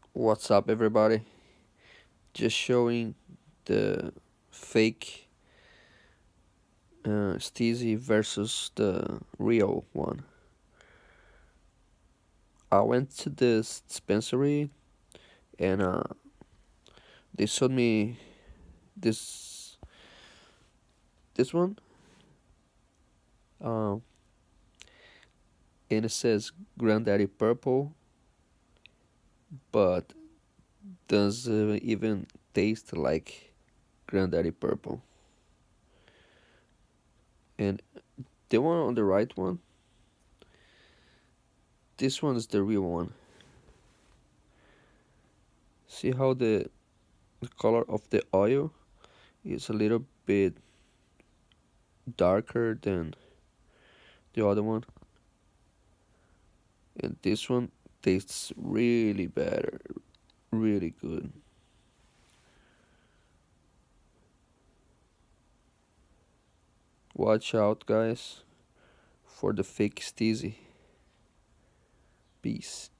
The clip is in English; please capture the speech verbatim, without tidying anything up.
What's up, everybody? Just showing the fake uh, stiiizy versus the real one. I went to this dispensary and uh, they showed me this this one, um, and it says Granddaddy Purple, but doesn't even taste like Granddaddy Purple. And the one on the right one, this one is the real one. See how the, the color of the oil is a little bit darker than the other one, and this one tastes really better, really good. Watch out, guys, for the fake stiiizy. Peace.